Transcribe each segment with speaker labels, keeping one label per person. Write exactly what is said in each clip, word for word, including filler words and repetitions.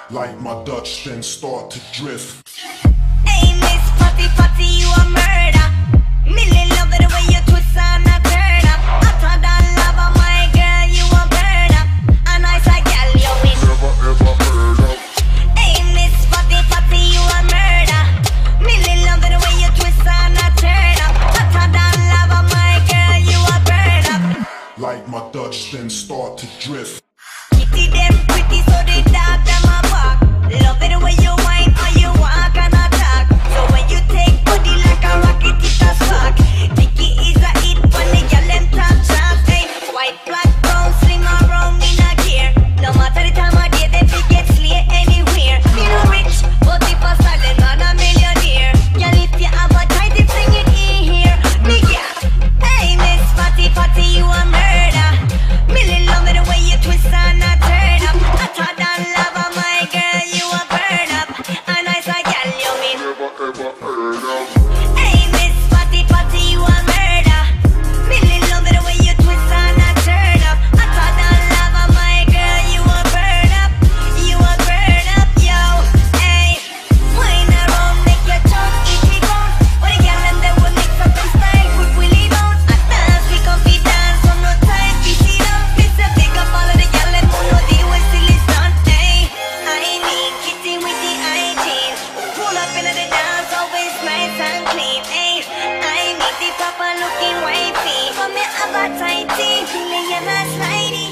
Speaker 1: Like my Dutch then start to drift.
Speaker 2: Hey Miss Fatty Fatty, you a murder. Millie love the way you twist and a turn up. Hotter than lava, my girl, you a burn up. A nice a gal you win.
Speaker 1: Never ever heard of.
Speaker 2: Hey Miss Fatty Fatty, you a murder. Millie love the way you twist and a turn up. Hotter than lava, my girl, you a burn up.
Speaker 1: Like my Dutch then start to drift.
Speaker 2: Kitty them pretty, so the dog them a bark. Love it the way you whine or you walk and attack. So when you take body like a rocket, it's a spark. Vicky is a hit when the girl them top top. Hey, white, black, brown, slim or brown in a gear. No matter the time of day, they fi get slay anywhere. Me no rich, but if a silent man a millionaire. Girl, if you have a tight, if sing it in here. Me yeah. Hey, Miss Fatty Fatty, you a murder. Millie love it the way you twist and a turn up. Hotter than lava, my girl, you a burn up. A nice a gal you mean.
Speaker 1: Never ever heard of.
Speaker 2: Hey Miss Fatty Fatty, you a murder. Millie love it the way you twist and a turn up. Hotter than lava, my girl, you a burn up. You a burn up, yo. Hey, wine around, make your tongue itchy bone. When the gal them they will mix up them style, quick we leave out. A dance, we come fi dance, so no time fi sit down. Miss a big up all of the gal them who know the way still is done. Hey, I need kitty with the hygiene. Pull up into the dance, always nice and clean. Hey, I need the proper looking wifey. For me have a tighty, feeling you not sliding.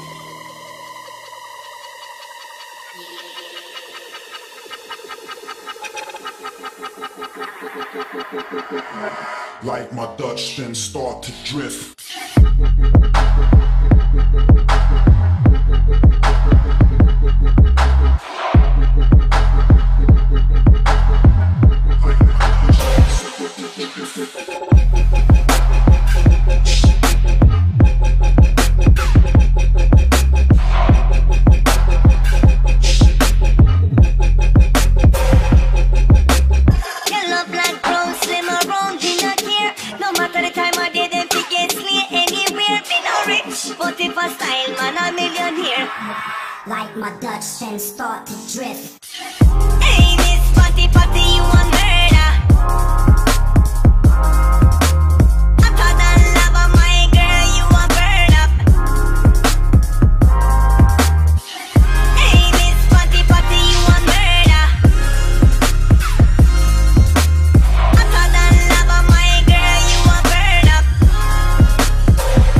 Speaker 1: Like my Dutch then start to drift.
Speaker 2: Yellow, black, brown, slim or round in a gear. No matter the time of day, them fi get slay anywhere. Me no rich, but if a style man a millionaire.
Speaker 3: Like my Dutch then start to drift.
Speaker 2: Hey Miss Fatty Fatty, you a murder.